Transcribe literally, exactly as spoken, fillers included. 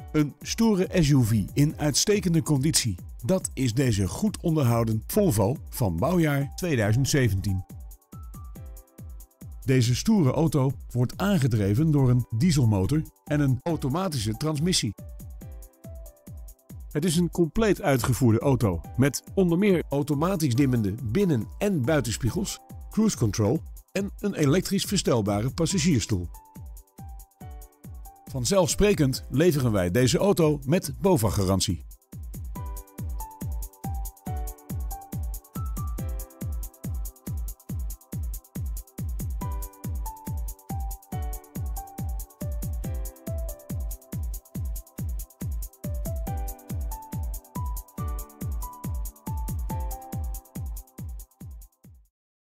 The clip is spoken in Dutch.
Een stoere S U V in uitstekende conditie. Dat is deze goed onderhouden Volvo van bouwjaar tweeduizend zeventien. Deze stoere auto wordt aangedreven door een dieselmotor en een automatische transmissie. Het is een compleet uitgevoerde auto met onder meer automatisch dimmende binnen- en buitenspiegels, cruise control en een elektrisch verstelbare passagiersstoel. Vanzelfsprekend leveren wij deze auto met BOVAG-garantie.